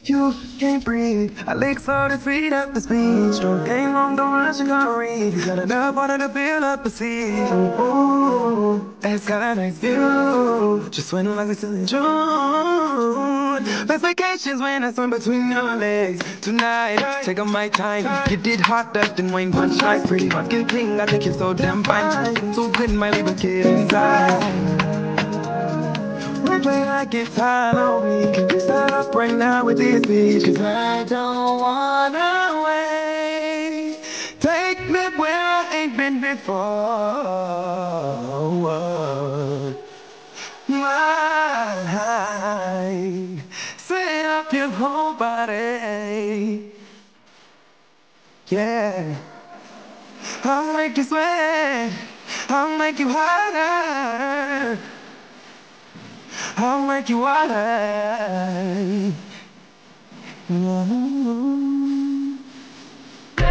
You can't breathe. I lick so to speed up the speed. Stroke ain't long, don't rush, you gonna read. You got enough water to build up a seed. Ooh, that's got a nice view. Just swing like it's in June. Best vacations when I swim between your legs. Tonight, take on my time. Get it hot up and wine punch nice. Pretty hot, get clean. I think you're so damn fine. So good, my little kid inside. We play like it's Halloween. Can we start up right now with this beach? Cause I don't wanna wait. Take me where I ain't been before. Why? Set up your whole body. Yeah. I'll make you sweat. I'll make you harder. I'll make you wild.